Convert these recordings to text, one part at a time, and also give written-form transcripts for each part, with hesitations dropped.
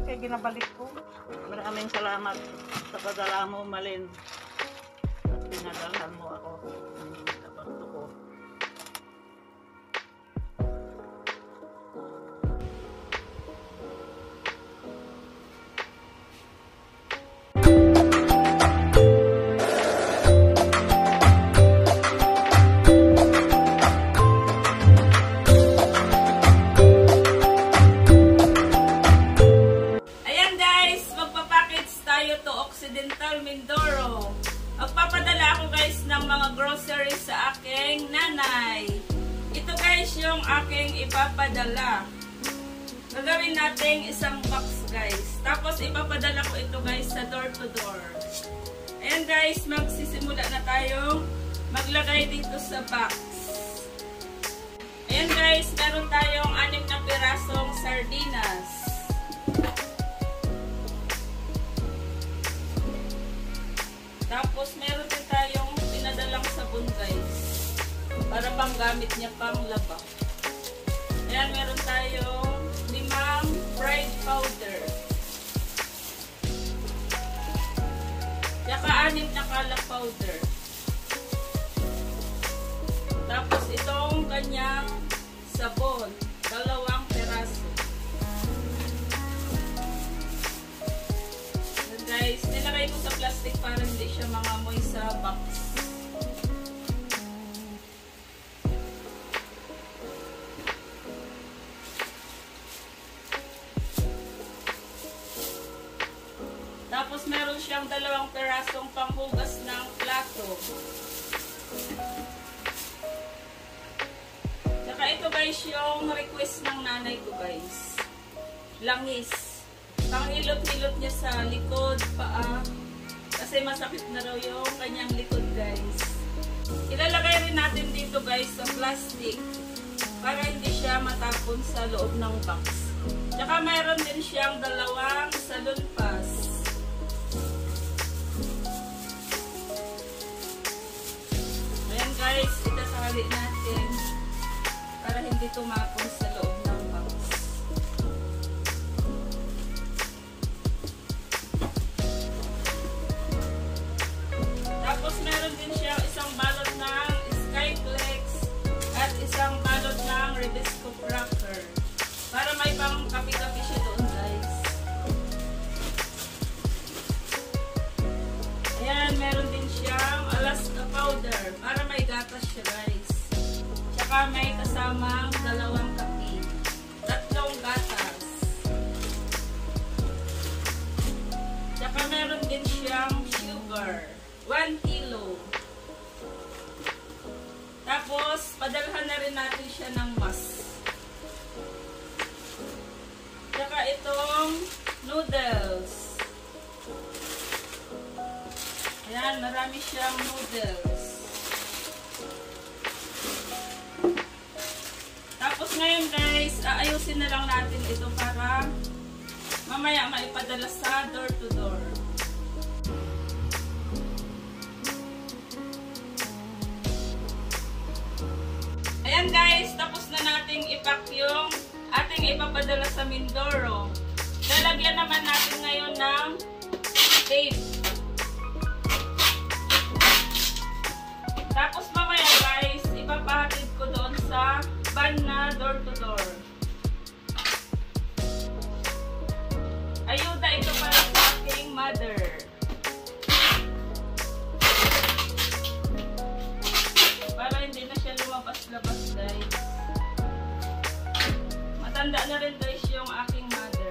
kay ginabalik ko. Maraming salamat sa padala mo, Malin. At pinadalhan mo ako ng kapatid ko. Mindoro. Magpapadala ako guys ng mga groceries sa aking nanay. Ito guys yung aking ipapadala. Gagawin natin isang box guys. Tapos ipapadala ko ito guys sa door to door. Ayan guys, magsisimula na tayo maglagay dito sa box. Ayan guys, meron tayong 6 na pirasong sardinas. Tapos, meron din tayong pinadalang sabon guys. Para pang gamit niya pang laba. Ayan, meron tayong 5 fried powder. Tsaka 6 na kalak powder. Tapos, itong kanyang sabon. 2 peraso. Guys, nilagay ko sa plastic para hindi siya mangamoy sa box. Tapos meron siyang 2 perasong panghugas ng plato. Saka ito guys yung request ng nanay ko guys. Langis. Panghilot-hilot niya sa likod, paa. Kasi masakit na raw yung kanyang likod guys. Ilalagay rin natin dito guys sa plastic. Para hindi siya matapon sa loob ng box. Tsaka mayroon din siyang 2 salon pass. Ayan guys, itasali natin. Para hindi tumapon sa loob ng box. Tapos meron din siya isang balot ng Skyflex at isang balot ng Ribisco cracker. Para may pang kapi-kapi siya doon guys. Ayan, meron din siyang Alaska powder para may gatas siya guys. Tsaka may kasamang 2 kapi. 3 gatas. Tsaka meron din siyang sugar. 1 kilo. Tapos, padalhan na rin natin siya ng mas. Tsaka itong noodles. Ayan, marami siyang noodles. Tapos ngayon guys, aayusin na lang natin ito para mamaya maipadala sa door to door. Ayan guys, tapos na nating ipack yung ating ipapadala sa Mindoro. Lalagyan naman natin ngayon ng tape. Tapos mamaya guys, ipapahatid ko doon sa van na door to door. Ayuda ito para sa aking mother. Para hindi na siya lumabas-labas guys. Matanda na rin guys yung aking mother.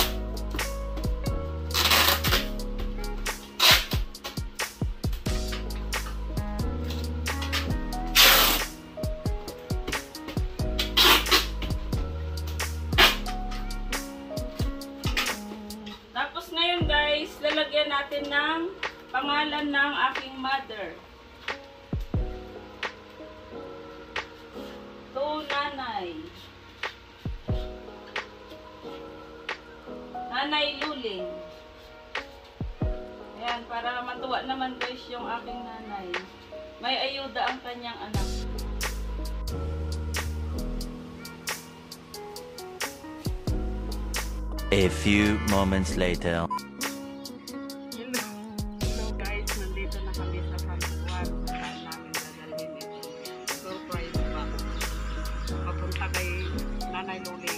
Tapos ngayon guys, lalagyan natin ng pangalan ng aking mother. Nanay. Nanay Luling. Ayan, para matuwa naman guys yung aking nanay. May ayuda ang kanyang anak. A few moments later. Hello guys, nandito na kami sa San Juan. Saan namin dadalhin ito. Surprise pa. Papunta kay Nanay Luling.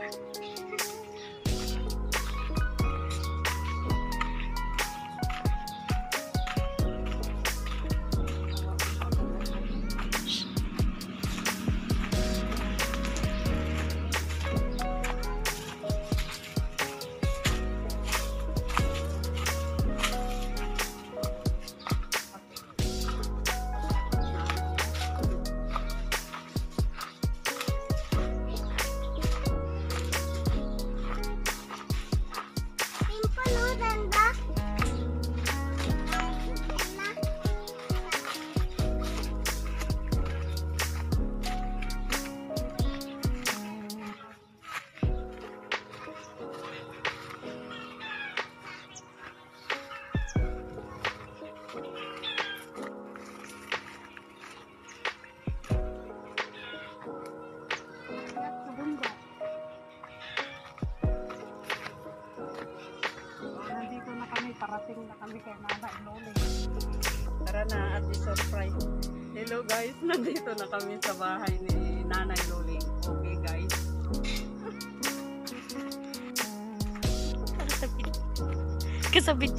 Nandito na kami, parating na kami kay Nanay Luling. Tara na at i-surprise. Hello guys, nandito na kami sa bahay ni Nanay Luling. Okay guys. Kasabit.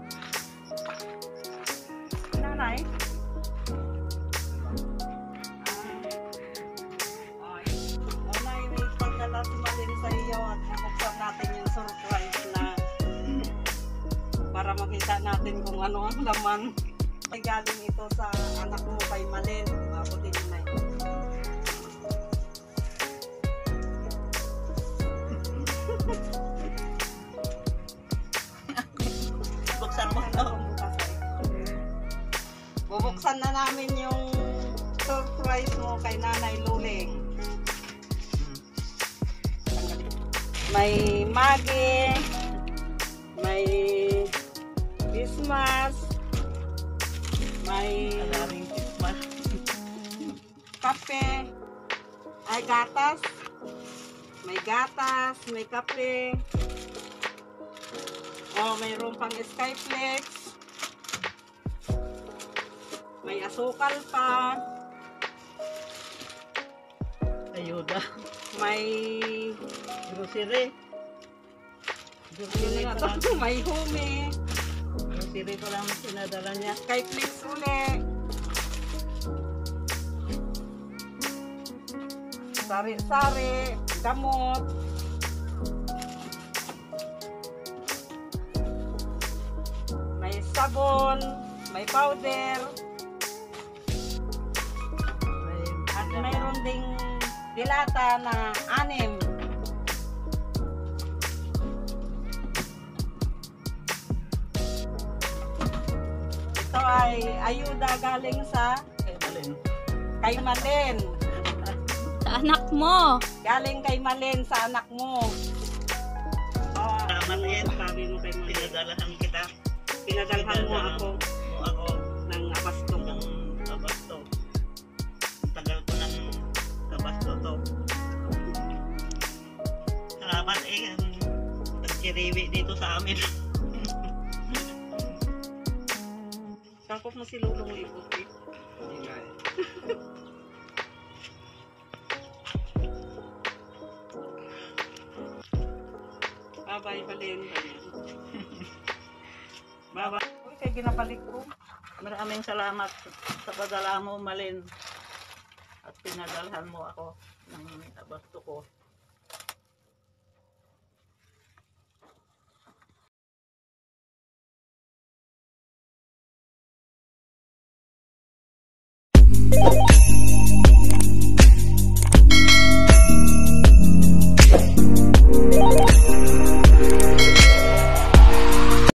Nanay? Nanay, may pagdala sumalin sa iyo at bubuksan natin yung surprise na para makita natin kung ano ang laman. Ay galing ito sa anak mo kay Malin. Mabuti yun na yun. Buksan mo ito. Bubuksan na namin yung surprise mo kay Nanay Luling. May magi, may Christmas, may kape, ay gatas, may kape, mayroon pang Skyflex, may asukal pa, ayuda, may grocery. Grocery na to, may home. Grocery ko lang sinadala niya. Skyflex ulit. Sari-sari, gamot. May sabon, may powder. At mayroon ding dilata na 6. Ito ay ayuda galing sa kay Malin. Sa anak mo. Galing kay Malin sa anak mo. Tama na yan. Sabi mo kay Malin. Pinadalahan kita. Pinadalhan mo ako Ako ng abasto mo. ng kabasto. Ang tagal ko ng kabasto to. Salamat nagkiriwi dito sa amin. Sakop mo si Lulong Iputi. Bye-bye, Malin. Bye-bye. Uy, kaya ginabalik ko. Maraming salamat sa padala mo, Malin. At pinadalhan mo ako ng abasto ko.